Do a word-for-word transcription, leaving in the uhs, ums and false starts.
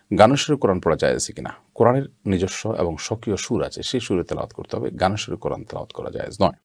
গানের সুরে কোরআন পড়া যায় আছে কিনা? কোরআনের নিজস্ব এবং স্বকীয় সুর আছে, সেই সুরে তেলাওয়াত করতে হবে, গানের সুরে কোরআন তেলাওয়াত করা জায়েজ নয়।